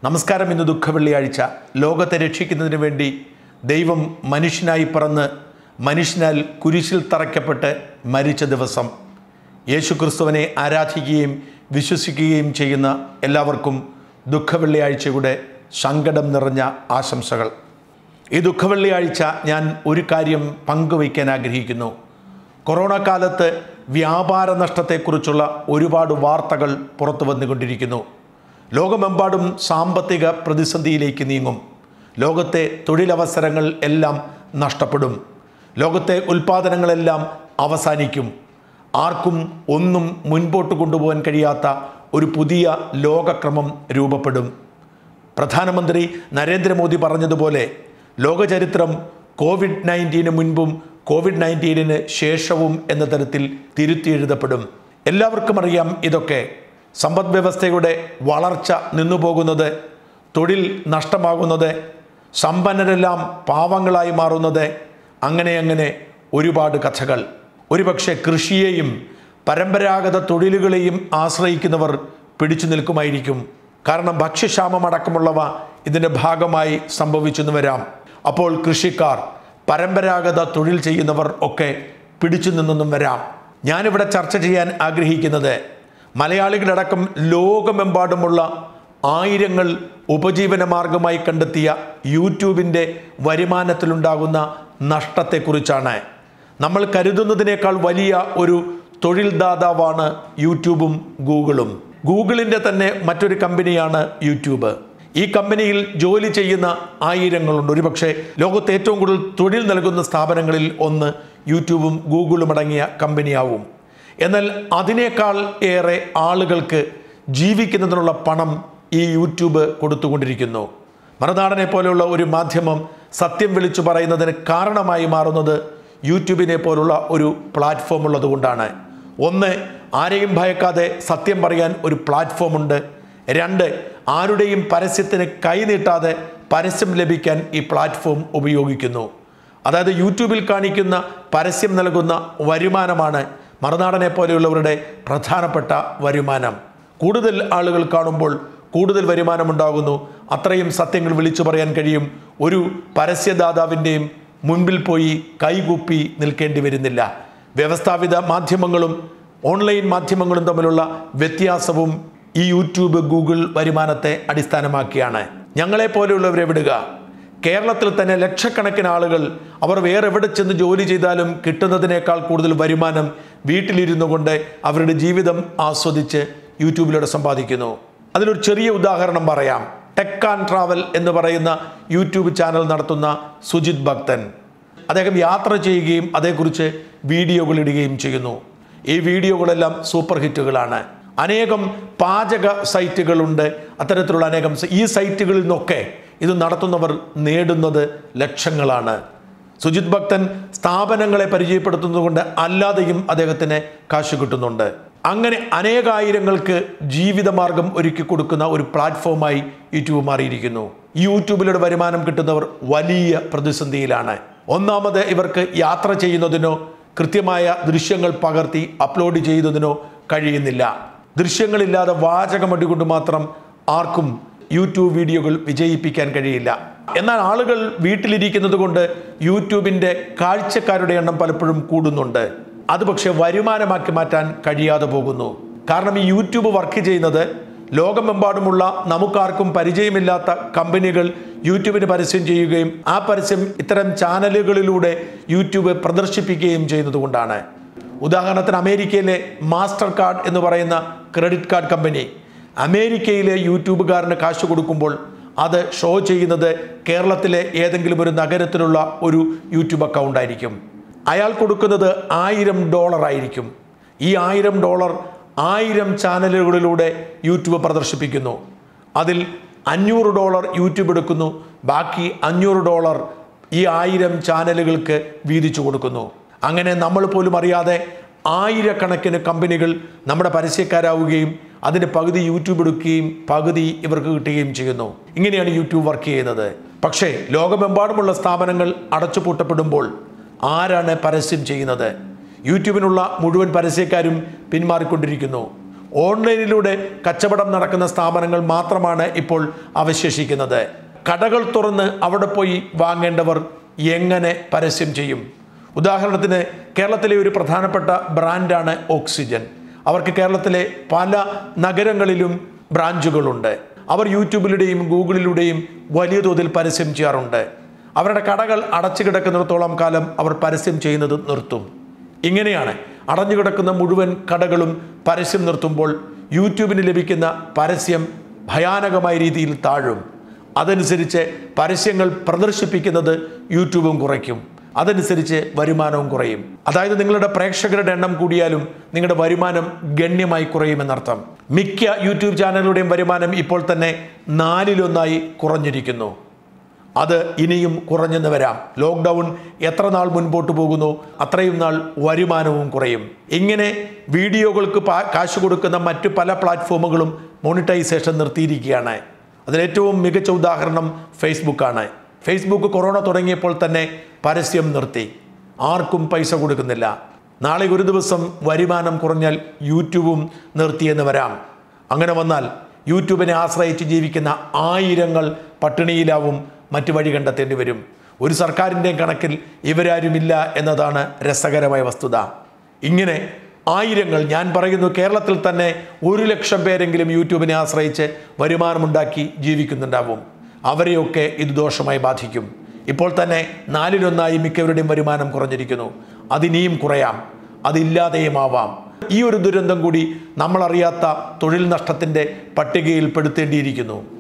നമസ്കാരം. ഇന്ന് ദുഃഖവെള്ളിയാഴ്ച. ലോകത്തെ രക്ഷിക്കുന്നതിന് വേണ്ടി ദൈവം മനുഷ്യനായി പറന്ന് മനുഷ്യനാൽ കുരിശിൽ തറയ്ക്കപ്പെട്ട് മരിച്ച ദിവസം യേശുക്രിസ്തുവിനെ ആരാധിക്കുകയും വിശ്വസിക്കുകയും ചെയ്യുന്ന എല്ലാവർക്കും ദുഃഖവെള്ളിയാഴ്ചയുടെ സങ്കടം നിറഞ്ഞ ആശംസകൾ. ഈ ദുഃഖവെള്ളിയാഴ്ച ഞാൻ ഒരു കാര്യം പങ്കുവയ്ക്കാൻ ആഗ്രഹിക്കുന്നു. കൊറോണ കാലത്ത് വ്യാപാര നഷ്ടത്തെക്കുറിച്ചുള്ള ഒരുപാട് വാർത്തകൾ പുറത്തു വന്നുകൊണ്ടിരിക്കുന്നു. ലോകമെമ്പാടും സാമ്പത്തിക പ്രതിസന്ധിയിലേക്ക് നീങ്ങും. ലോകത്തെ തൊഴിലവസരങ്ങൾ എല്ലാം നഷ്ടപ്പെടും. ലോകത്തെ ഉൽപ്പാദനങ്ങളെല്ലാം അവസാനിക്കും. ആർക്കും ഒന്നും മുൻപോട്ട് കൊണ്ടുപോകാൻ കഴിയാത്ത ഒരു പുതിയ ലോകക്രമം രൂപപ്പെടും. പ്രധാനമന്ത്രി നരേന്ദ്രമോദി പറഞ്ഞതുപോലെ ലോകചരിത്രം കോവിഡ്-19 മുൻപും കോവിഡ്-19 ശേഷവും എന്ന തരത്തിൽ തിരുത്തിയെഴുതപ്പെടും. എല്ലാവർക്കും അറിയാം ഇതൊക്കെ. സമ്പദ് വ്യവസ്ഥയുടെ വളർച്ച നിന്നുപോകുന്നത്, തൊഴിൽ നഷ്ടമാകുന്നത്, സമ്പന്നരെല്ലാം പാവങ്ങളായി മാറുന്നത്, അങ്ങനെ ഒരുപാട് കഥകൾ. ഒരുപക്ഷെ കൃഷിയെയും പരമ്പരാഗത തൊഴിലുകളെയും ആശ്രയിക്കുന്നവർ പിടിച്ചു നിൽക്കുമായിരിക്കും. കാരണം ഭക്ഷ്യക്ഷാമമടക്കമുള്ളവ ഇതിൻ്റെ ഭാഗമായി സംഭവിച്ചെന്ന് വരാം. അപ്പോൾ കൃഷിക്കാർ, പരമ്പരാഗത തൊഴിൽ ചെയ്യുന്നവർ ഒക്കെ പിടിച്ചു നിന്നെന്നും വരാം. ഞാനിവിടെ ചർച്ച ചെയ്യാൻ ആഗ്രഹിക്കുന്നത് മലയാളികളടക്കം ലോകമെമ്പാടുമുള്ള ആയിരങ്ങൾ ഉപജീവന മാർഗമായി കണ്ടെത്തിയ യൂട്യൂബിൻ്റെ വരുമാനത്തിലുണ്ടാകുന്ന നഷ്ടത്തെക്കുറിച്ചാണ്. നമ്മൾ കരുതുന്നതിനേക്കാൾ വലിയ ഒരു തൊഴിൽ ദാതാവാണ് യൂട്യൂബും ഗൂഗിളും. ഗൂഗിളിൻ്റെ തന്നെ മറ്റൊരു കമ്പനിയാണ് യൂട്യൂബ്. ഈ കമ്പനിയിൽ ജോലി ചെയ്യുന്ന ആയിരങ്ങളുണ്ട്. ഒരുപക്ഷെ ലോകത്ത് ഏറ്റവും കൂടുതൽ തൊഴിൽ നൽകുന്ന സ്ഥാപനങ്ങളിൽ ഒന്ന് യൂട്യൂബും ഗൂഗിളും അടങ്ങിയ കമ്പനിയാവും. എന്നാൽ അതിനേക്കാൾ ഏറെ ആളുകൾക്ക് ജീവിക്കുന്നതിനുള്ള പണം ഈ യൂട്യൂബ് കൊടുത്തുകൊണ്ടിരിക്കുന്നു. മറുനാടനെ പോലെയുള്ള ഒരു മാധ്യമം സത്യം വിളിച്ചു പറയുന്നതിന് കാരണമായി മാറുന്നത് യൂട്യൂബിനെ പോലുള്ള ഒരു പ്ലാറ്റ്ഫോം ഉള്ളതുകൊണ്ടാണ്. ഒന്ന്, ആരെയും ഭയക്കാതെ സത്യം പറയാൻ ഒരു പ്ലാറ്റ്ഫോമുണ്ട്. രണ്ട്, ആരുടെയും പരസ്യത്തിന് കൈനീട്ടാതെ പരസ്യം ലഭിക്കാൻ ഈ പ്ലാറ്റ്ഫോം ഉപയോഗിക്കുന്നു. അതായത് യൂട്യൂബിൽ കാണിക്കുന്ന പരസ്യം നൽകുന്ന വരുമാനമാണ് മറുനാടനെ പോലെയുള്ളവരുടെ പ്രധാനപ്പെട്ട വരുമാനം. കൂടുതൽ ആളുകൾ കാണുമ്പോൾ കൂടുതൽ വരുമാനമുണ്ടാകുന്നു. അത്രയും സത്യങ്ങൾ വിളിച്ചു പറയാൻ കഴിയും. ഒരു പരസ്യദാതാവിൻ്റെയും മുൻപിൽ പോയി കൈകൂപ്പി നിൽക്കേണ്ടി വരുന്നില്ല. വ്യവസ്ഥാപിത മാധ്യമങ്ങളും ഓൺലൈൻ മാധ്യമങ്ങളും തമ്മിലുള്ള വ്യത്യാസവും ഈ യൂട്യൂബ് ഗൂഗിൾ വരുമാനത്തെ അടിസ്ഥാനമാക്കിയാണ്. ഞങ്ങളെപ്പോലെയുള്ളവരെ വിടുക. കേരളത്തിൽ തന്നെ ലക്ഷക്കണക്കിന് ആളുകൾ അവർ വേറെ എവിടെ ചെന്ന് ജോലി ചെയ്താലും കിട്ടുന്നതിനേക്കാൾ കൂടുതൽ വരുമാനം വീട്ടിലിരുന്നു കൊണ്ട് അവരുടെ ജീവിതം ആസ്വദിച്ച് യൂട്യൂബിലൂടെ സമ്പാദിക്കുന്നു. അതിലൊരു ചെറിയ ഉദാഹരണം പറയാം. ടെക് ആൻഡ് ട്രാവൽ എന്ന് പറയുന്ന യൂട്യൂബ് ചാനൽ നടത്തുന്ന സുജിത് ഭക്തൻ, അദ്ദേഹം യാത്ര ചെയ്യുകയും അതേക്കുറിച്ച് വീഡിയോകൾ ഇടുകയും ചെയ്യുന്നു. ഈ വീഡിയോകളെല്ലാം സൂപ്പർ ഹിറ്റുകളാണ്. അനേകം പാചക സൈറ്റുകളുണ്ട്. അത്തരത്തിലുള്ള അനേകം ഈ സൈറ്റുകളിൽ നിന്നൊക്കെ ഇത് നടത്തുന്നവർ നേടുന്നത് ലക്ഷങ്ങളാണ്. സുജിത് ഭക്തൻ സ്ഥാപനങ്ങളെ പരിചയപ്പെടുത്തുന്നതുകൊണ്ട് അല്ലാതെയും അദ്ദേഹത്തിന് കാശ് കിട്ടുന്നുണ്ട്. അങ്ങനെ അനേകായിരങ്ങൾക്ക് ജീവിതമാർഗം ഒരുക്കി കൊടുക്കുന്ന ഒരു പ്ലാറ്റ്ഫോമായി യൂട്യൂബ് മാറിയിരിക്കുന്നു. ഈ യൂട്യൂബിലൂടെ വരുമാനം കിട്ടുന്നവർ വലിയ പ്രതിസന്ധിയിലാണ്. ഒന്നാമത്, ഇവർക്ക് യാത്ര ചെയ്യുന്നതിനോ കൃത്യമായ ദൃശ്യങ്ങൾ പകർത്തി അപ്ലോഡ് ചെയ്യുന്നതിനോ കഴിയുന്നില്ല. ദൃശ്യങ്ങളില്ലാതെ വാചകമടികൊണ്ട് മാത്രം ആർക്കും യൂട്യൂബ് വീഡിയോകൾ വിജയിപ്പിക്കാൻ കഴിയില്ല. എന്നാൽ ആളുകൾ വീട്ടിലിരിക്കുന്നത് കൊണ്ട് യൂട്യൂബിൻ്റെ കാഴ്ചക്കാരുടെ എണ്ണം പലപ്പോഴും കൂടുന്നുണ്ട്. അത് പക്ഷേ വരുമാനമാക്കി മാറ്റാൻ കഴിയാതെ പോകുന്നു. കാരണം ഈ യൂട്യൂബ് വർക്ക് ചെയ്യുന്നത് ലോകമെമ്പാടുമുള്ള നമുക്കാർക്കും പരിചയമില്ലാത്ത കമ്പനികൾ യൂട്യൂബിന് പരസ്യം ചെയ്യുകയും ആ പരസ്യം ഇത്തരം ചാനലുകളിലൂടെ യൂട്യൂബ് പ്രദർശിപ്പിക്കുകയും ചെയ്യുന്നത് കൊണ്ടാണ്. ഉദാഹരണത്തിന് അമേരിക്കയിലെ മാസ്റ്റർ കാർഡ് എന്ന് പറയുന്ന ക്രെഡിറ്റ് കാർഡ് കമ്പനി അമേരിക്കയിലെ യൂട്യൂബുകാരന് കാശ് കൊടുക്കുമ്പോൾ അത് ഷോ ചെയ്യുന്നത് കേരളത്തിലെ ഏതെങ്കിലും ഒരു നഗരത്തിലുള്ള ഒരു യൂട്യൂബ് അക്കൗണ്ട് ആയിരിക്കും. അയാൾ കൊടുക്കുന്നത് $1000 ആയിരിക്കും. ഈ $1000 1000 ചാനലുകളിലൂടെ യൂട്യൂബ് പ്രദർശിപ്പിക്കുന്നു. അതിൽ $500 യൂട്യൂബ് എടുക്കുന്നു. ബാക്കി $500 ഈ 1000 ചാനലുകൾക്ക് വീതിച്ചു കൊടുക്കുന്നു. അങ്ങനെ നമ്മൾ പോലും അറിയാതെ ആയിരക്കണക്കിന് കമ്പനികൾ നമ്മുടെ പരസ്യക്കാരാവുകയും അതിൻ്റെ പകുതി യൂട്യൂബ് എടുക്കുകയും പകുതി ഇവർക്ക് കിട്ടുകയും ചെയ്യുന്നു. ഇങ്ങനെയാണ് യൂട്യൂബ് വർക്ക് ചെയ്യുന്നത്. പക്ഷേ ലോകമെമ്പാടുമുള്ള സ്ഥാപനങ്ങൾ അടച്ചുപൂട്ടപ്പെടുമ്പോൾ ആരാണ് പരസ്യം ചെയ്യുന്നത്? യൂട്യൂബിനുള്ള മുഴുവൻ പരസ്യക്കാരും പിന്മാറിക്കൊണ്ടിരിക്കുന്നു. ഓൺലൈനിലൂടെ കച്ചവടം നടക്കുന്ന സ്ഥാപനങ്ങൾ മാത്രമാണ് ഇപ്പോൾ അവശേഷിക്കുന്നത്. കടകൾ തുറന്ന് അവിടെ പോയി വാങ്ങേണ്ടവർ എങ്ങനെ പരസ്യം ചെയ്യും? ഉദാഹരണത്തിന് കേരളത്തിലെ ഒരു പ്രധാനപ്പെട്ട ബ്രാൻഡാണ് ഓക്സിജൻ. അവർക്ക് കേരളത്തിലെ പല നഗരങ്ങളിലും ബ്രാഞ്ചുകളുണ്ട്. അവർ യൂട്യൂബിലൂടെയും ഗൂഗിളിലൂടെയും വലിയ തോതിൽ പരസ്യം ചെയ്യാറുണ്ട്. അവരുടെ കടകൾ അടച്ചു കിടക്കുന്നിടത്തോളം കാലം അവർ പരസ്യം ചെയ്യുന്നത് നിർത്തും. ഇങ്ങനെയാണ് അടഞ്ഞുകിടക്കുന്ന മുഴുവൻ കടകളും പരസ്യം നിർത്തുമ്പോൾ യൂട്യൂബിന് ലഭിക്കുന്ന പരസ്യം ഭയാനകമായ രീതിയിൽ താഴും. അതനുസരിച്ച് പരസ്യങ്ങൾ പ്രദർശിപ്പിക്കുന്നത് യൂട്യൂബും കുറയ്ക്കും. അതനുസരിച്ച് വരുമാനവും കുറയും. അതായത് നിങ്ങളുടെ പ്രേക്ഷകരുടെ എണ്ണം കൂടിയാലും നിങ്ങളുടെ വരുമാനം ഗണ്യമായി കുറയുമെന്നർത്ഥം. മിക്ക യൂട്യൂബ് ചാനലുകളുടെയും വരുമാനം ഇപ്പോൾ തന്നെ 4/1 കുറഞ്ഞിരിക്കുന്നു. അത് ഇനിയും കുറഞ്ഞെന്ന് വരാം. ലോക്ക്ഡൗൺ എത്ര നാൾ മുൻപോട്ട് പോകുന്നു അത്രയും നാൾ വരുമാനവും കുറയും. ഇങ്ങനെ വീഡിയോകൾക്ക് കാശ് കൊടുക്കുന്ന മറ്റു പല പ്ലാറ്റ്ഫോമുകളും മോണിറ്റൈസേഷൻ നിർത്തിയിരിക്കുകയാണ്. അതിലേറ്റവും മികച്ച ഉദാഹരണം ഫേസ്ബുക്കാണ്. ഫേസ്ബുക്ക് കൊറോണ തുടങ്ങിയപ്പോൾ തന്നെ പരസ്യം നിർത്തി. ആർക്കും പൈസ കൊടുക്കുന്നില്ല. നാളെ ഒരു ദിവസം വരുമാനം കുറഞ്ഞാൽ യൂട്യൂബും നിർത്തിയെന്ന് വരാം. അങ്ങനെ വന്നാൽ യൂട്യൂബിനെ ആശ്രയിച്ച് ജീവിക്കുന്ന ആയിരങ്ങൾ പട്ടിണിയിലാവും, മറ്റു വഴി കണ്ടെത്തേണ്ടി വരും. ഒരു സർക്കാരിൻ്റെ കണക്കിൽ ഇവരാരുമില്ല എന്നതാണ് രസകരമായ വസ്തുത. ഇങ്ങനെ ആയിരങ്ങൾ, ഞാൻ പറയുന്നു കേരളത്തിൽ തന്നെ 1,00,000 പേരെങ്കിലും യൂട്യൂബിനെ ആശ്രയിച്ച് വരുമാനമുണ്ടാക്കി ജീവിക്കുന്നുണ്ടാവും. അവരെയൊക്കെ ഇത് ദോഷമായി ബാധിക്കും. ഇപ്പോൾ തന്നെ 4/1 മിക്കവരുടെയും വരുമാനം കുറഞ്ഞിരിക്കുന്നു. അതിനിയും കുറയാം, അതില്ലാതെയും ആവാം. ഈ ഒരു ദുരന്തം കൂടി നമ്മളറിയാത്ത തൊഴിൽ നഷ്ടത്തിൻ്റെ പട്ടികയിൽ പെടുത്തേണ്ടിയിരിക്കുന്നു.